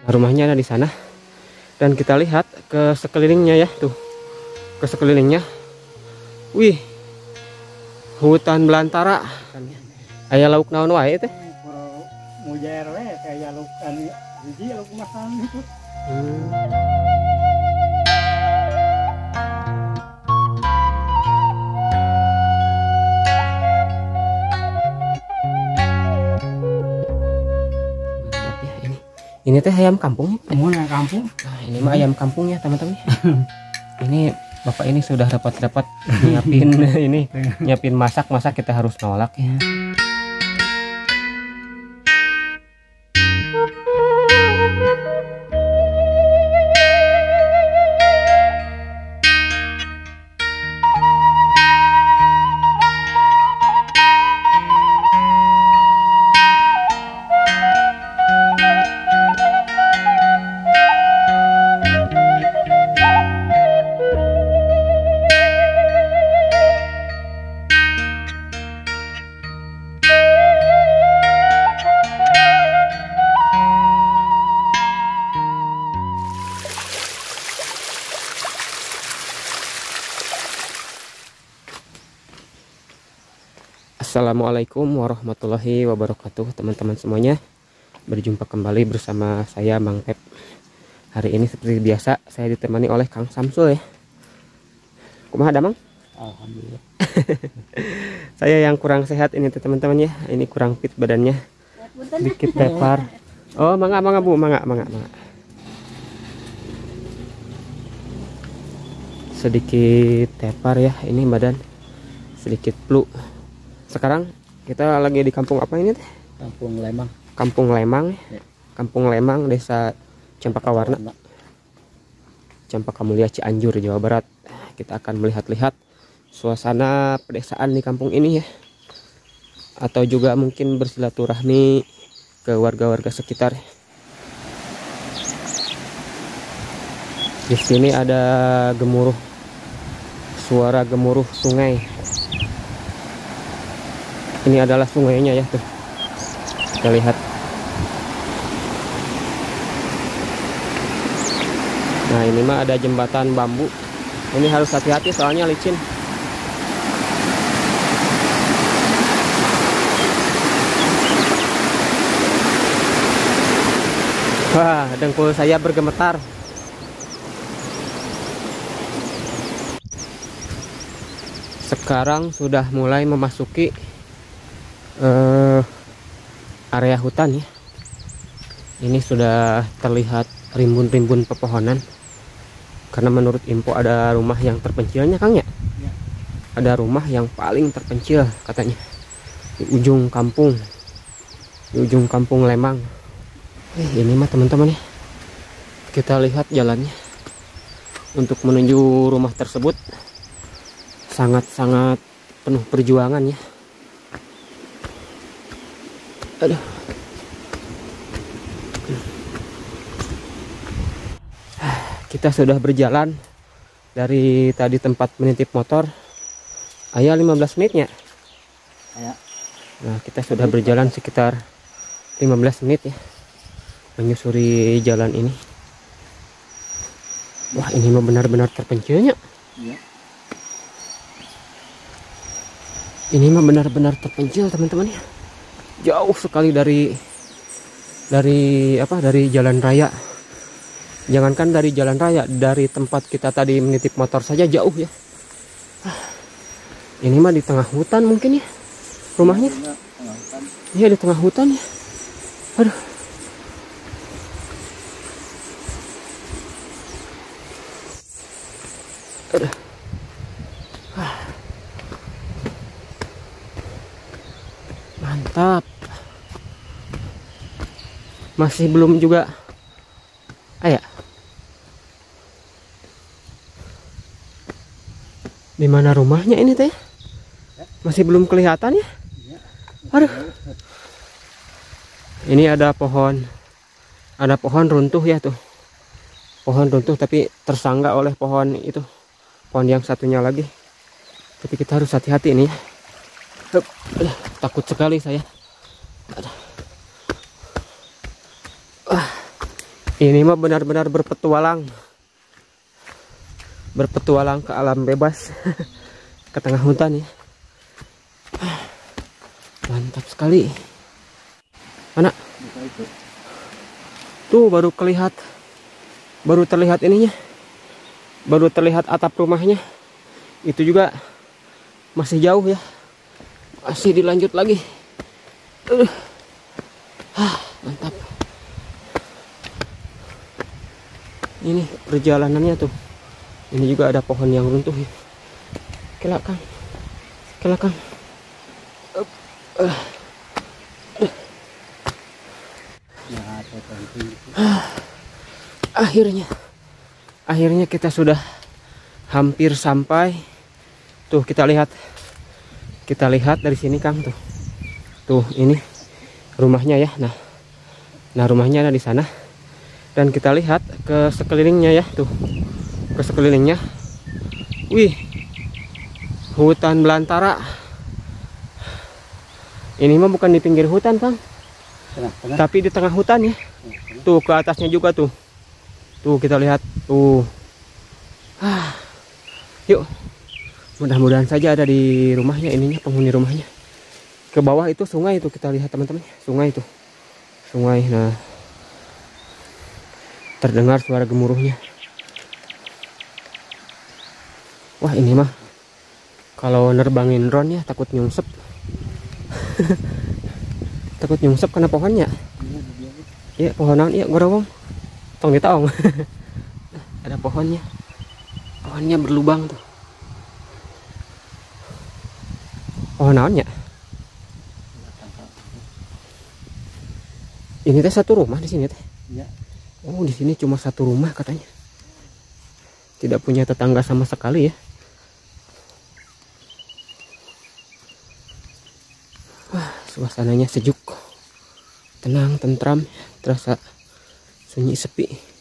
Nah, rumahnya ada di sana. Dan kita lihat ke sekelilingnya ya, tuh. Ke sekelilingnya. Wih. Hutan belantara. Aya lauk naon wae teh? Mujair we kayak lauk anu hiji lauk masan itu. Mantap ya ini. Ini teh ayam kampung. Mun kampung. Nah, ini mah ayam kampung ya, teman-teman. Ini bapak ini sudah rapat-rapat nyiapin ini, nyiapin masak kita harus nolak ya. Assalamualaikum warahmatullahi wabarakatuh, teman-teman semuanya. Berjumpa kembali bersama saya Bang Pep. Hari ini seperti biasa saya ditemani oleh Kang Samsul ya. Kumaha ada Mang? Alhamdulillah. Saya yang kurang sehat ini teman-teman ya. Ini kurang fit badannya. Sedikit tepar. Oh, mangga Bu, mangga. Sedikit tepar ya, ini badan. Sedikit flu. Sekarang kita lagi di kampung apa ini teh? Kampung Lemang. Kampung Lemang. Ya. Kampung Lemang, Desa Cempaka Warna. Cempaka Mulia, Cianjur, Jawa Barat. Kita akan melihat-lihat suasana pedesaan di kampung ini ya. Atau juga mungkin bersilaturahmi ke warga-warga sekitar. Di sini ada gemuruh, suara gemuruh sungai. Ini adalah sungainya ya tuh. Kita lihat. Nah, ini mah ada jembatan bambu. Ini harus hati-hati soalnya licin. Wah, dengkul saya bergemetar. Sekarang sudah mulai memasuki area hutan ya. Ini sudah terlihat rimbun-rimbun pepohonan. Karena menurut info ada rumah yang terpencilnya Kang ya. Ada rumah yang paling terpencil katanya di ujung kampung. Di ujung kampung Lemang. Ini mah teman-teman ya. Kita lihat jalannya. Untuk menuju rumah tersebut sangat-sangat penuh perjuangan ya. Aduh. Kita sudah berjalan dari tadi tempat menitip motor. Ayah 15 menitnya. Ya. Nah, kita sudah berjalan sekitar 15 menit ya. Menyusuri jalan ini. Wah, ini mah benar-benar terpencilnya. Ya. Ini mah benar-benar terpencil teman-teman ya. Jauh sekali dari jalan raya. Jangankan dari jalan raya, dari tempat kita tadi menitip motor saja jauh ya. Ini mah di tengah hutan mungkin ya rumahnya. Iya, di tengah hutan ya. Aduh. Aduh. Mantap. Masih belum juga. Ayah. Di mana rumahnya ini teh? Masih belum kelihatan ya? Aduh. Ini ada pohon. Ada pohon runtuh ya tuh. Pohon runtuh tapi tersangga oleh pohon itu. Pohon yang satunya lagi. Tapi kita harus hati-hati ini ya. Takut sekali saya. Ini mah benar-benar berpetualang. Berpetualang ke alam bebas. Ke tengah hutan ya. Mantap sekali. Mana? Tuh baru terlihat ininya. Baru terlihat atap rumahnya. Itu juga masih jauh ya. Masih dilanjut lagi. Mantap. Ini perjalanannya tuh. Ini juga ada pohon yang runtuh ya. Kelakang. Akhirnya kita sudah hampir sampai. Tuh kita lihat dari sini Kang tuh. Tuh ini rumahnya ya. Nah rumahnya ada di sana. Dan kita lihat ke sekelilingnya ya tuh. Ke sekelilingnya. Wih. Hutan belantara. Ini mah bukan di pinggir hutan Kang. Tapi di tengah hutan ya. Tuh ke atasnya juga tuh. Tuh kita lihat tuh. Yuk. Mudah-mudahan saja ada di rumahnya ininya, penghuni rumahnya. Ke bawah itu sungai itu kita lihat teman-teman. Sungai itu. Sungai. Nah. Terdengar suara gemuruhnya. Wah ini mah kalau nerbangin drone ya takut nyungsep. Takut nyungsep kena pohonnya. Iya pohonan iya gorowong. Tong ditaong. Ada pohonnya. Pohonnya berlubang tuh. Pohon naonnya? Ini teh satu rumah di sini teh. Iya. Oh, di sini cuma satu rumah katanya. Tidak punya tetangga sama sekali ya. Wah, suasananya sejuk. Tenang, tentram, terasa sunyi sepi.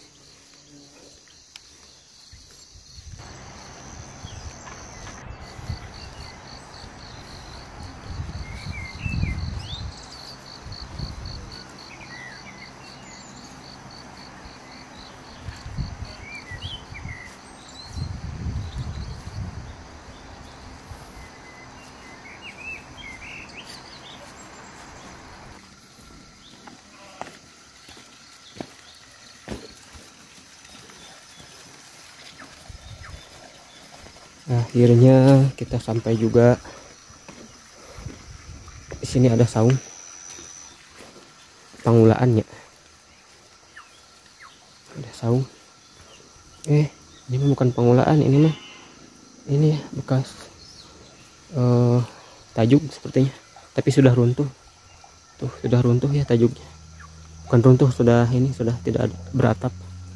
Akhirnya kita sampai juga. Di sini ada saung pangulaannya. Ada saung. Ini mah bukan pangulaan, ini mah ini ya bekas tajuk sepertinya. Tapi sudah runtuh. Tuh sudah runtuh ya tajuknya. Bukan runtuh, sudah ini sudah tidak beratap.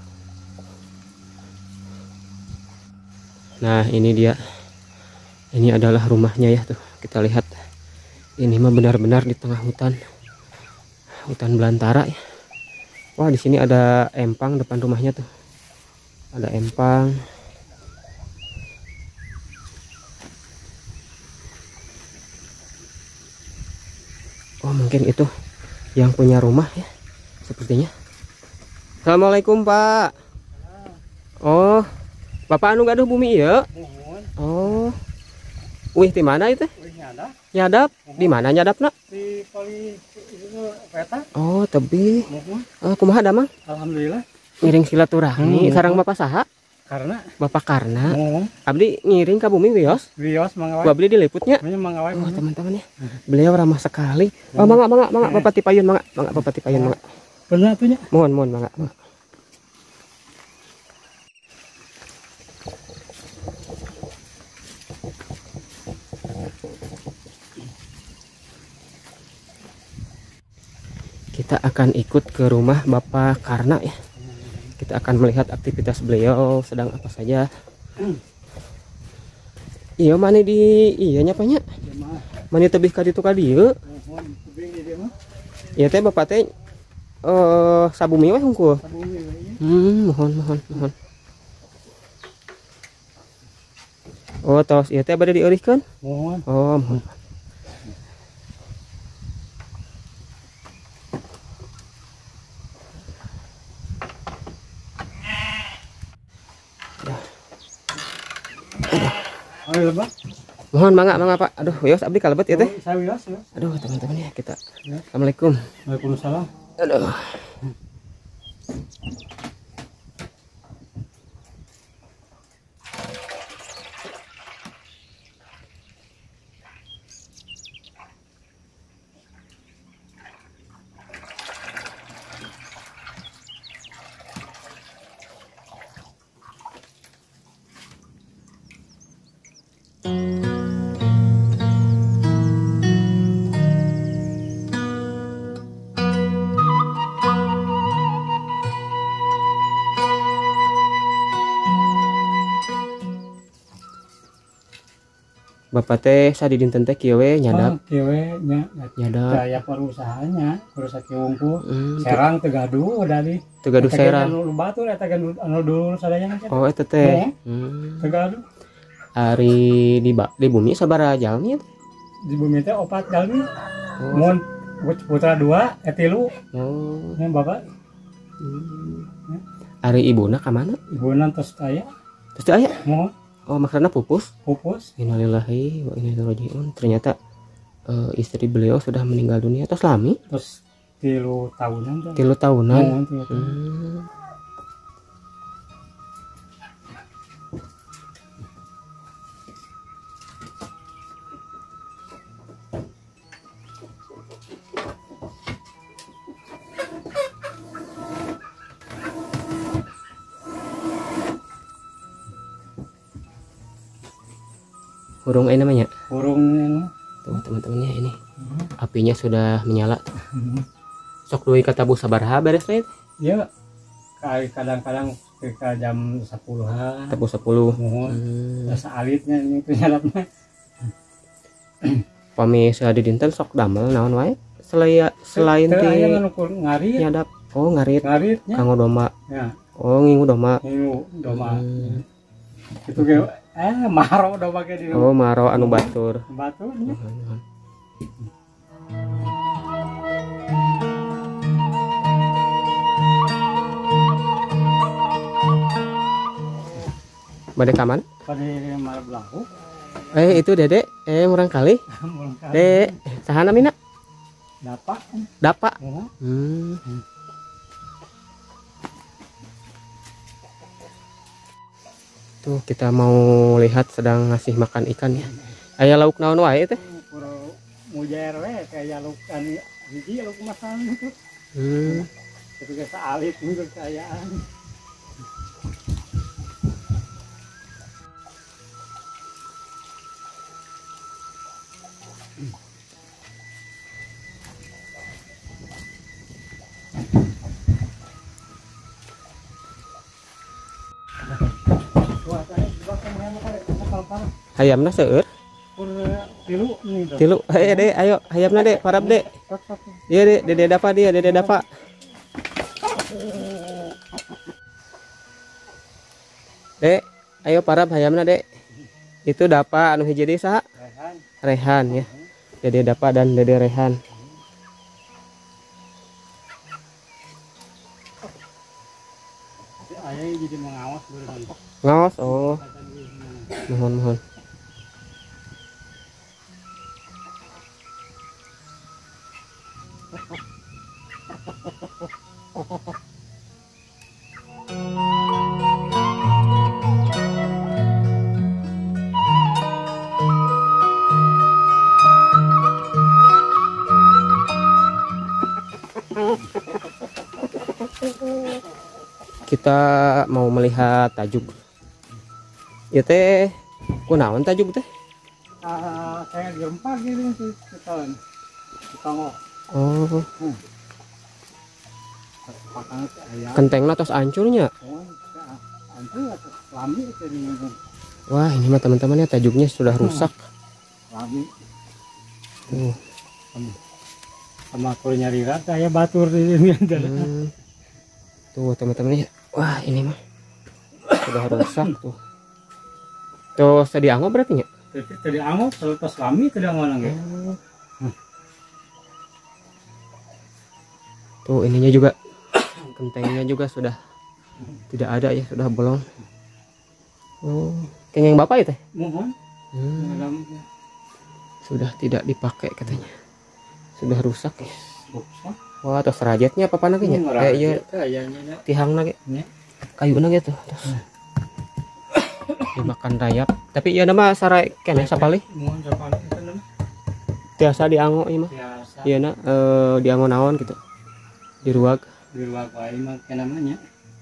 Nah ini dia. Ini adalah rumahnya ya tuh. Kita lihat. Ini mah benar-benar di tengah hutan. Hutan belantara ya. Wah di sini ada empang depan rumahnya tuh. Ada empang. Oh mungkin itu yang punya rumah ya. Sepertinya. Assalamualaikum Pak. Oh. Bapak anu gaduh bumi ya? Oh. Wih, di mana itu? Nyadap. Di mana nyadap nak? Di kali itu peta. Oh, tebi. Kumaha da Mang? Alhamdulillah. Ngiring silaturahmi sareng Bapak saha? Karena Bapak Karna. Abdi ngiring ka bumi wios. Wios mangawai. Abdi diliputnya. Mangawai. Oh, teman-teman ya. Beliau ramah sekali. Oh, mangga Bapak tipayun mangga. Mangga Bapak tipayun mangga. Bener atunya. Mohon mangga. Kita akan ikut ke rumah Bapak Karna ya. Kita akan melihat aktivitas beliau sedang apa saja. Iya mana di iya nyapanya? Mana tebih ka ditu ka dieu? Iya teh Bapak teh sabumi we hungkul. Mohon. Oh tos ieu teh bade dieureihkeun? Mohon. Oh mohon. Ayo lebah. Mohon mangga Pak. Aduh, yos abdi kalebet ya teh. Saya wilas ya. Aduh, teman-teman ya kita. Ya. Assalamualaikum. Waalaikumsalam. Aduh. Bapak teh sadi dinten teh kieu we nyadap. Kieu nya Nyadap. daya perusahaannya, perusahaan kiungku. Hmm, Serang Tegaduh dari Tegaduh Serang. Anu batu eta kan anu dulu sadaya kan. Oh, eta teh. Tegaduh. Ari di bumi sabaraha jalmi teh? Di bumi teh 4 jalmi. Oh. Mun putra 2, etilu. Oh. Nya bapak. Ari ibuna ka mana? Ibunan tos aya. Terus aya. Mohon Oh, maksudna pupus. pupus. Innalillahi wa inna ilaihi raji'un. Ternyata istri beliau sudah meninggal dunia. Terus lami? Terus 3 tahunan tuh. 3 tahunan. Mohon 3 tahun. Burung ini namanya. Burung Tuh teman-temannya ini. Apinya sudah menyala. Sok deui kata Bu sabaraha beres teh? ya kadang-kadang ketika jam 10-an. Tepu 10. Mohon rasa alitnya ini penyalapnya. Pami sehari dinten sok damel naon wae? Selain teu ti aya anu ngarit. nyadap. Oh, ngarit. Ngaritnya. Kanggo doma. Ya, Oh, ngingu doma. ini doma. Itu ge maro doma ge di Oh, maro anu batur. batu. Bade kaman? Pada mar belahu. Itu Dede, murang kali. Dek, sahana mina? Dapat. Dapa. Oh. Tuh kita mau lihat sedang ngasih makan ikan ya. Aya lauk naon wae teh? Puro mujair we kayak lauk anu hiji lauk masan itu. Itu ge saalit untuk kayaan. Hayamna seueur? Tilu nih dong. Tilu. Dek, ayo hayamna Dek, parab Dek. Iya Dek, Dede dapa dia, Dede dapa. Dek, ayo parab hayamna Dek. Itu dapa anu hiji deui saha? Rehan ya. Dede dapa dan Dede Rehan. Ayah jadi mengawas beneran. Ngaos, oh. Mohon. Kita mau melihat tajuk. Ya teh, kunaon tajuk teh? Kayak gempa gitu sih tahun. Kita Oh, kentengna tos ancurnya. Lami tadi. Wah, ini mah teman-teman ya tajuknya sudah rusak. Lami. Tuh. Sama kalau nyari rata ya batur di sini ada. Tuh teman-teman ya. Wah, ini mah sudah rusak tuh. Tuh tadi anggo berarti nya? Tadi anggo kalau tos lami tadi anggo nang. Tuh ininya juga kentengnya juga sudah tidak ada ya, sudah bolong. Oh, kengeng bapak itu? Mohon. Dalamnya. Sudah tidak dipakai katanya. Sudah rusak ya. Rusak. Wah, terus rajatnya apa lagi nya? Iya Kayaknya tihang lagi. Kayu gitu. Terus dimakan rayap. Tapi ya nama sarai kene sapali. Mohon sapali itu nama. Biasa diango ieu mah. Biasa. Iya na diango naon gitu. Di ruag. Di ruang wae mah namanya.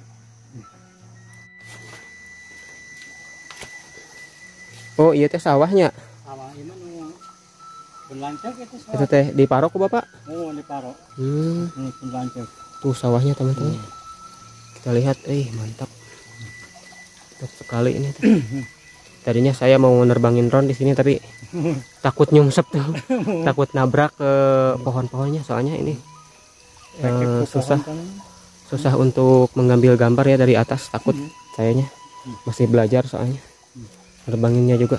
Oh, iya teh sawahnya. Sawah ieu mah nu penlancak itu sawah. Itu teh di paro ku Bapak? Oh, di paro. Penlancak. Tuh sawahnya teman-teman. Kita lihat, mantap. Mantap sekali ini tuh. Tadinya saya mau menerbangin drone di sini tapi takut nyungsep tuh. Takut nabrak ke pohon-pohonnya soalnya ini susah untuk mengambil gambar ya dari atas, takut sayanya. Masih belajar soalnya. Nerbanginnya juga.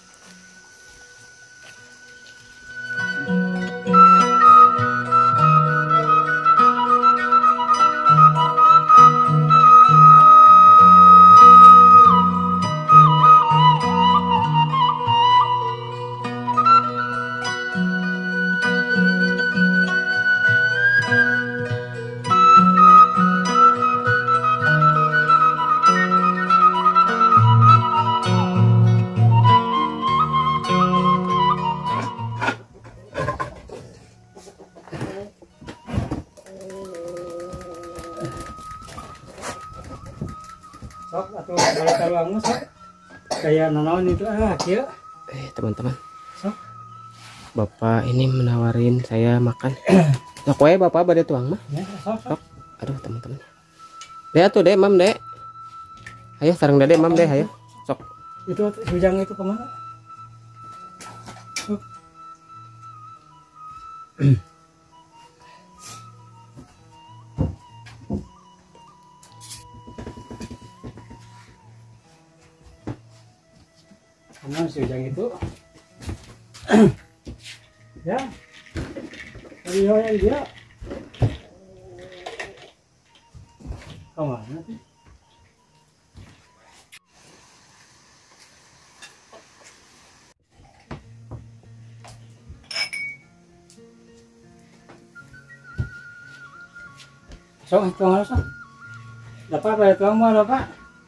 Sok atau kalau taruang sok kayak nanaon itu kieu. Teman-teman. Sok. Bapak ini menawarin saya makan. Sok we Bapak bade tuang mah. Ya, sok. Aduh teman-teman. Dek atuh Dek, Mam Dek. Ayo sareng Dede Mam Dek, ayo. Sok. Itu hujang itu kemana? Sok. Mana si hujang itu? Ya. Ayo yang dia. Kemana sih? Sok, tuang sok. Dapat bayar tuang mau dapat.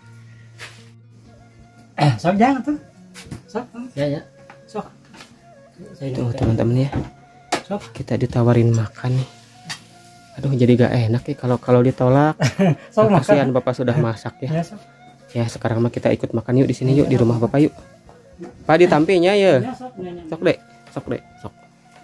Sok jangan tuh. Sok. Ya. Sok. Tuh teman-teman ya. Sok. Kita ditawarin makan nih. Aduh jadi gak enak nih kalau ditolak. Sok Kasihan Bapak sudah masak ya. Ya, sok. Ya sekarang mah kita ikut makan yuk di sini yuk di rumah Bapak yuk. Pak ditampinya ya. Ya, sok. Sok Dek, sok Dek, sok.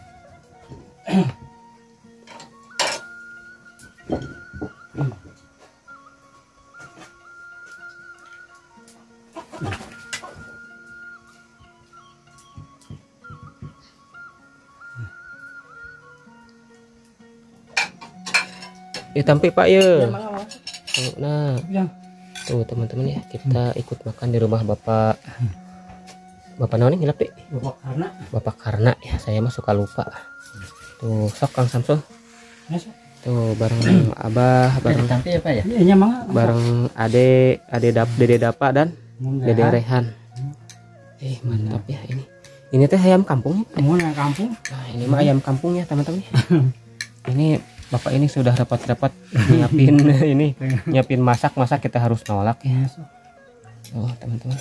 Ditampi Pak ya. Nah, Ya. tuh teman-teman ya, kita ikut makan di rumah Bapak. Bapak naon ngilap Dek? Bapak Karna ya, saya mah suka lupa. Tuh sok Kang Samsul. Ya, sok. Tuh bareng Abah, bareng Tapi ya Pak ya? Iya mah. bareng Dede Dapa dan Dede Rehan. Mantap ya ini. Ini teh ayam kampung. Kamu yang kampung? Nah, ini mah ayam kampung ya teman-teman. Ini Bapak ini sudah rapat-rapat nyiapin masak kita harus nolak ya. Oh teman-teman.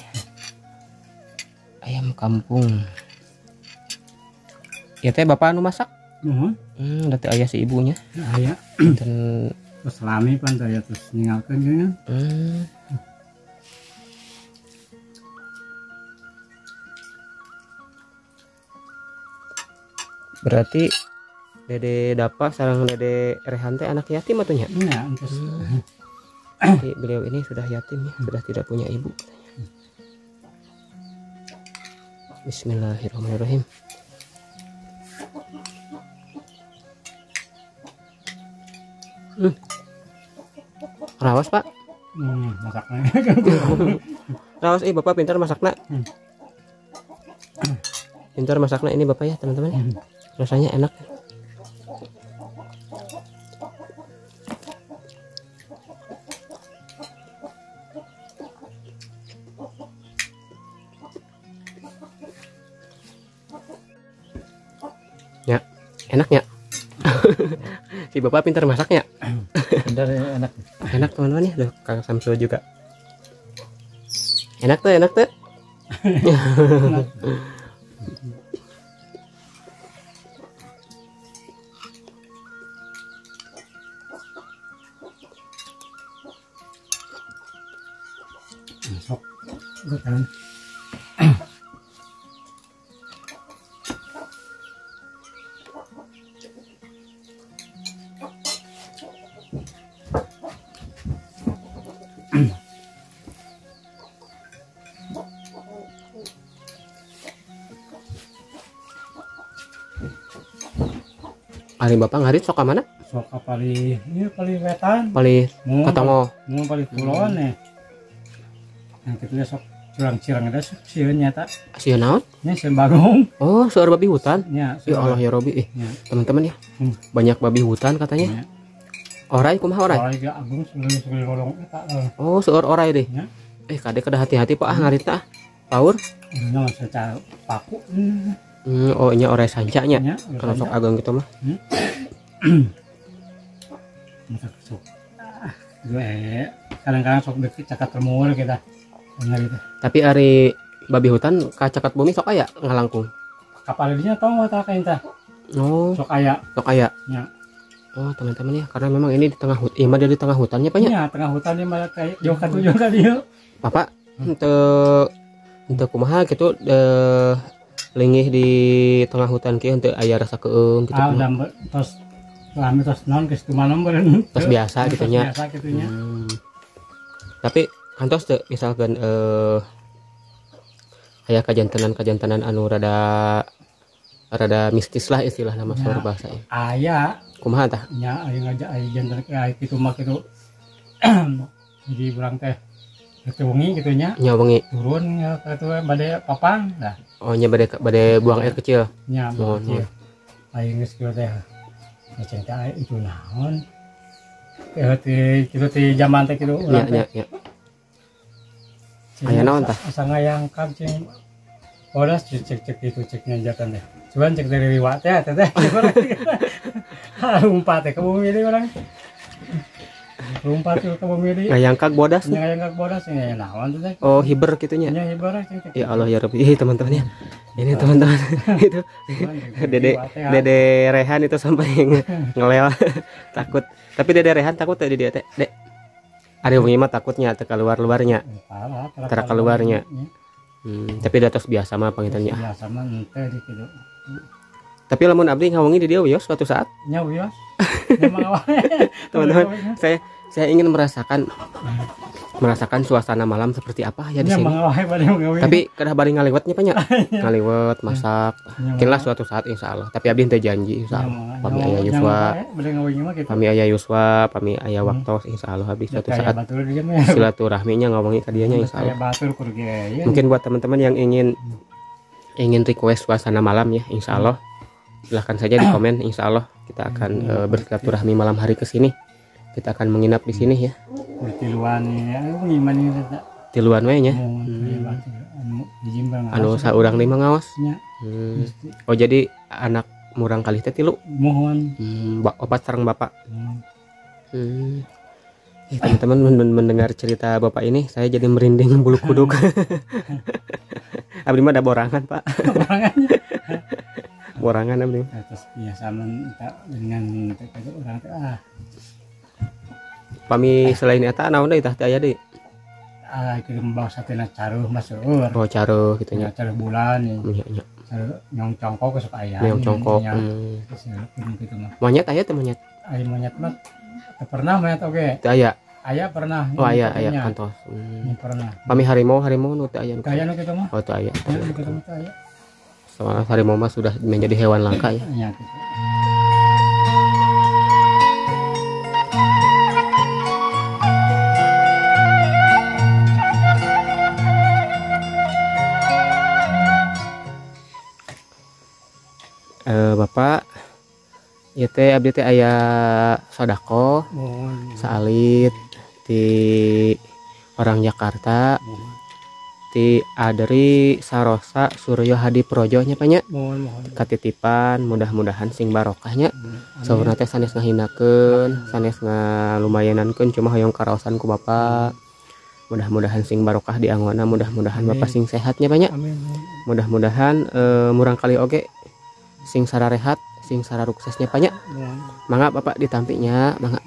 Ayam kampung. Ya teh Bapak anu masak? Berarti ayah si ibunya. Ayah. Dan Terus lami pan saya terus ninggalkan gitu. Berarti Dede Dapa sareng Dede Rehan teh anak yatim atunya. Iya, terus. Jadi beliau ini sudah yatim ya, sudah tidak punya ibu. Bismillahirrahmanirrahim. Rawas Pak. Masaknya. Rawas Bapak pintar masakna. Pintar masakna ini Bapak ya teman-teman ya. Rasanya enak. Enaknya. Si bapak pintar masaknya. Bener enak. Enak teman-teman ya. Duh, Kang Samsul juga. Enak tuh, enak tuh. Sok. Kan. Ari bapak ngarit sok ka mana? Sok kali ini kali wetan. Pali katongo. Mau kali kulon nih. Nah kita sok cirang-cirang ada sok sieun nyata. Sieun naon? Nya sieun bagong. Oh, seueur babi hutan. Nya. Ya Allah ya Robi, Ya. teman-teman ya. Banyak babi hutan katanya. Ya. Orai kumaha orai? Orai ge agung sebelum ngolong eta. Oh, seueur orai deh. Ya. Kade kada hati-hati Pak ngaritna. Paur. Nya secara paku. Oh, nya orai sancanya. Ya. Kalau sok agang gitu mah. Masak sok. Gue kadang-kadang sok deket cakat remur kita. Benar itu. Tapi ari babi hutan kacakat bumi sok aya ngalangkung. Kapal dinya tong wata kain tah. Oh, Sok aya. sok aya. Ya. Oh, teman-teman ya, karena memang ini di tengah hutan. Iya, mah dia di tengah hutannya Pak nya. Ya, tengah hutan dia malah kayak jauh ka tujuan ka dieu. Bapak untuk kumaha gitu lingih di tengah hutan kieu henteu aya rasa keung gitu. Ah, udah tos lami tos naon geus kumaha meureun. Tos biasa gitu nya. Biasa gitu nya. Tapi kantos teu misalkan aya kajantenan anu rada mistis lah istilah nama saur bahasa ya. Aya Kumaha tah? nya aya ngajak aya jantan aya kitu mah kitu. Jadi urang teh kitu wengi kitu nya. Nya wengi. Turun ka kitu bade papang dah. Oh, nya bade buang air kecil. Nya Mohon. aya geus kitu teh. Ngeceng teh aya itu naon. Kitu ti zaman teh kitu urang teh. Nya. Aya naon tah? Asa ngayangkan cing. Bodas cek itu ceknya jantan teh. Cuman cek dari liwat teh teh. Umpat teh ke bumi deui urang. Umpat ke bumi deui. Ngayangkag bodas. Ngayangkag bodas nya naon teh. Oh, hiber kitunya. Nya hibar cek. Ya Allah ya Rabbi, teman-teman ya. Ini teman-teman itu Dede Rehan itu sampai ngelel takut. Tapi Dede Rehan takut tadi dia teh. Dek. Ari wengi mah takutnya teu keluar-luarnya. Tara keluarnya. Tapi di atas biasa mah pangitannya. Biasa mah teh di kitu. Tapi lamun abdi ngawengi di dia wios suatu saat. Nya wios. Memang Teman-teman, saya ingin merasakan suasana malam seperti apa ya di sini. Tapi kada bari ngaliwatnya Pak nya. Ngaliwat, masak. Mungkinlah suatu saat insyaallah. Tapi abdi teu janji insyaallah. Pami aya Yuswa. Pami aya Yuswa, pami aya waktos insyaallah abdi suatu saat. Silaturahminya ngawengi ka dianya insyaallah. Mungkin buat teman-teman yang ingin request suasana malam ya insyaallah. Silahkan saja di komen, insya Allah kita akan bersilaturahmi malam hari ke sini. Kita akan menginap di sini ya. Tiluan we nya. Anu saurang lima ngaos. Oh jadi anak murang kali teh tilu. Mohon. Opat sareng bapak. Teman-teman mendengar cerita bapak ini, saya jadi merinding bulu kuduk. Abdi mah ada borangan Pak. Borangan abdi. Terus biasa dengan orang teh Pami selain eta naon deui tah teh aya deui? Kirim bawa satena caruh maseur. Oh caruh gitu nya. Caruh bulan nya. Nya. Nyong congkok sok aya. Nyong congkok. Kitu mah. Monyet aya teh monyet? Aya monyet mah teu pernah monyet oge. Teu aya. Aya pernah. Oh aya kantos. Pernah. Pami harimau nu teu aya. Kaya nu kitu mah. Oh teu aya. Ya kitu mah teu aya. Soalnya harimau mah sudah menjadi hewan langka ya. Iya gitu. Bapak ieu teh abdi teh aya sodako salit di orang Jakarta ti Adri Sarosa Suryo Hadi Projonya Pak nya. Mohon Katitipan mudah-mudahan sing barokahnya. Saurna teh sanes ngahinakeun, sanes ngalumayanankeun cuma hoyong karaosan ku Bapak. Mudah-mudahan sing barokah di anggona, mudah-mudahan Bapak sing sehatnya Pak nya. Mudah-mudahan murang kali oge sing sararehat, sing sararuksesnya Pak nya. Mangga Bapak ditampinya, mangga.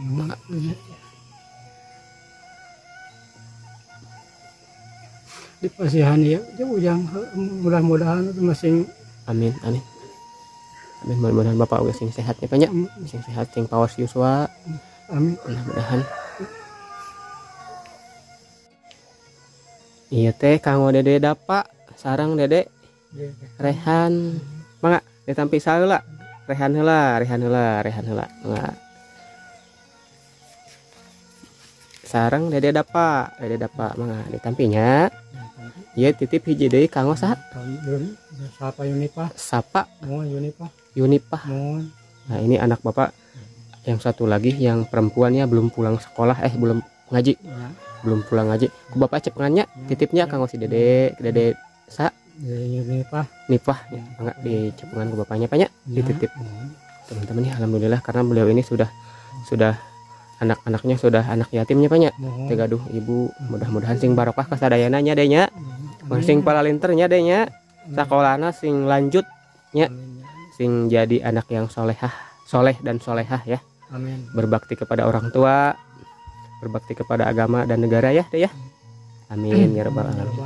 Dipasihan ya, ujang mudah-mudahan masing. Amin. Mudah-mudahan Bapak oge sing sehatnya Pak nya. Sing sehat, sing pawas yuswa. Amin. Mudah-mudahan. Iya teh kanggo Dede Dapa sarang Dede Rehan mangga ditampi saheula Rehan heula mangga sarang Dede Dapa mangga ditampinya. Ieu titip hiji deui kanggo saha? Sapa Yunipah? Sapa? Yunipah. Nah, ini anak Bapak yang satu lagi yang perempuannya belum pulang sekolah belum ngaji. Ya. Belum pulang ngaji. Ku Bapak cepengannya titipnya kanggo si Dede sa Nipah ya. Mangga dicepengan ku Bapaknya Pak nya dititip. Teman-teman ya alhamdulillah karena beliau ini sudah anak-anaknya sudah anak yatimnya Pak nya. Teh gaduh ibu, mudah-mudahan sing barokah kasadayana nya denya. Sing palalinternya denya. Sakolana sing lanjut nya. Sing jadi anak yang soleh dan solehah ya. Amin. Berbakti kepada orang tua, berbakti kepada agama dan negara ya deh ya. Amin ya rabbal alamin.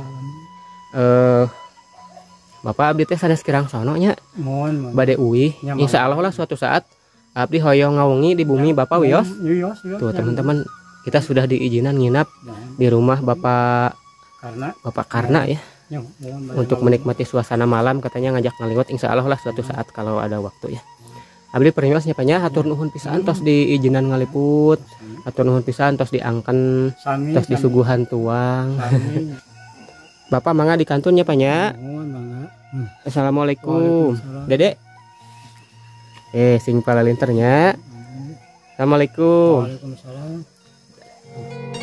Bapak abdi teh sanes kirang sono nya. Mohon. Bade uih. Insyaallah lah suatu saat abdi hoyong ngawengi di bumi Bapak wios. Tuh teman-teman, kita sudah diizinan nginap di rumah Bapak Karna ya. Untuk menikmati suasana malam katanya ngajak ngaliwat insyaallah lah suatu saat kalau ada waktu ya. Abdi permiosnya Pak nya hatur nuhun pisan tos diizinan ngaliput. Hatur nuhun pisan tos diangken, tos disuguhan tuang. Bapak mangga di kantunnya Pak nya. Assalamualaikum. Dede. Sing palalinternya. Assalamualaikum. Waalaikumsalam.